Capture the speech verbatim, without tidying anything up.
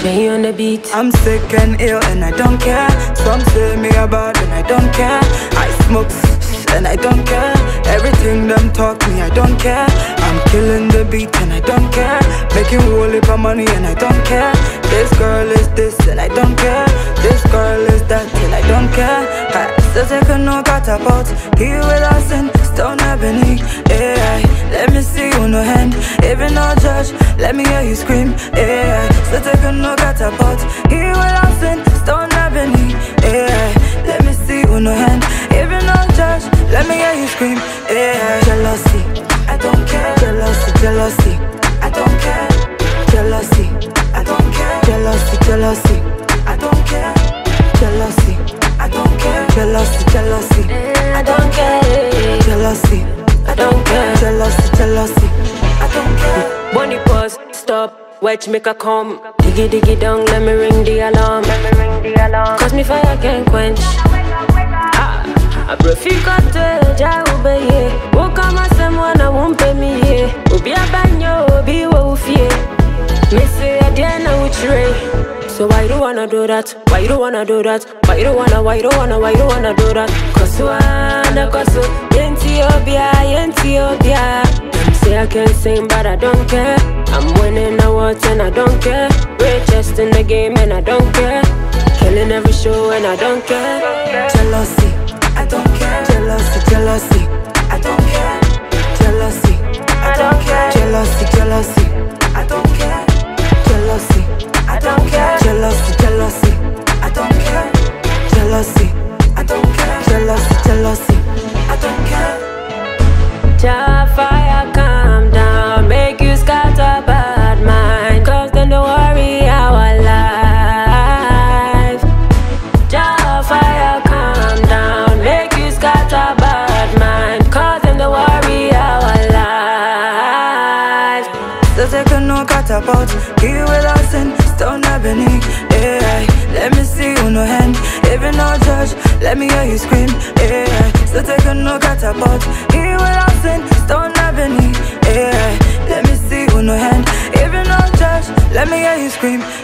Shay on the beat. I'm sick and ill and I don't care. Some say me about and I don't care. I smoke and I don't care. Everything them talk me, I don't care. I'm killing the beat and I don't care. Making whole heap of money and I don't care. This girl is this and I don't care. This girl is that and I don't care. I still take a no catapult. Here with us in Stone Ebony. Yeah, let me see you no hand. Even no judge, let me hear you scream. Yeah, still take a no catapult. Here with us in Stone Ebony. Yeah, let me see you no hand. Even no judge, let me hear you scream. Yeah, jealousy, I don't care. Jealousy, jealousy, I don't care. Jealousy, I don't care. Jealousy, jealousy, I don't care. Jealousy, I don't care. Jealousy, jealousy, I don't care. Jealousy, I don't care. Jealousy, jealousy, I don't care. Money pause, stop, watch make a come. Diggy diggy down, let me ring the alarm. Let me ring the alarm. Cause me fire can't quench. Ah, I profika te ja ubeye. Woka masem wana won't pay me ye. Obi abanyo, obi wo ufie. Me say adiana uchre. So why you don't wanna do that? Why you don't wanna do that? Why you don't wanna, why you don't wanna, why you don't wanna do that? Cause wanna, cause yenti obia, yenti obia. Them say I can't sing but I don't care. I'm winning awards and I don't care. Richest in the game and I don't care. Killing every show and I don't care. Jealousy, I don't care. Jealousy, jealousy, I don't care. Jealousy, I don't care. Jealousy, jealousy, I don't care. Jealousy, I don't care. Jealousy, jealousy, I don't care. Jealousy, I don't care. Jealousy, jealousy, I don't care. Jah fire calm down, make you scatter bad mind. Cause then don't worry our life. Jah fire calm down, make you scatter bad mind. Cause then don't worry our life. So take a no catapult. Here with us in Stone Ebony. Yeah, let me see you no hand. Even no judge, let me hear you scream. Yeah, so take a no catapult. Here with us in Stone Ebony. Yeah, let me see you no hand. Even no judge, let me hear you scream.